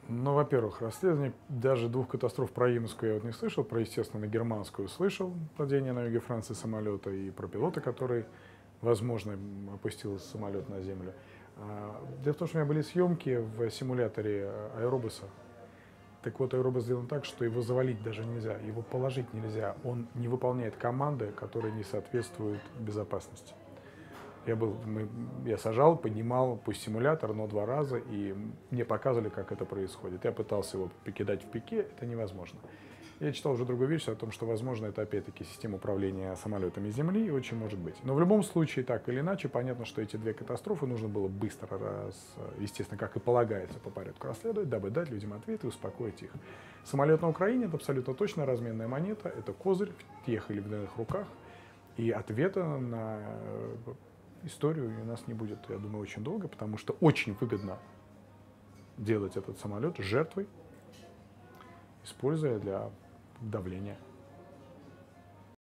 Ну, во-первых, расследование даже двух катастроф про Йеменскую я вот не слышал, про, естественно, германскую слышал, падение на юге Франции самолета, и про пилота, который, возможно, опустил самолет на землю. Дело в том, что у меня были съемки в симуляторе аэробуса. Так вот, аэробус сделан так, что его завалить даже нельзя, его положить нельзя. Он не выполняет команды, которые не соответствуют безопасности. Я сажал, поднимал, пусть симулятор, но 2 раза, и мне показывали, как это происходит. Я пытался его покидать в пике, это невозможно. Я читал уже другую вещь о том, что, возможно, это опять-таки система управления самолетами Земли, и очень может быть. Но в любом случае, так или иначе, понятно, что эти две катастрофы нужно было быстро, естественно, как и полагается, по порядку расследовать, дабы дать людям ответ и успокоить их. Самолет на Украине — это абсолютно точно разменная монета, это козырь в тех или иных руках, и ответа на историю у нас не будет, я думаю, очень долго, потому что очень выгодно делать этот самолет жертвой, используя для давления.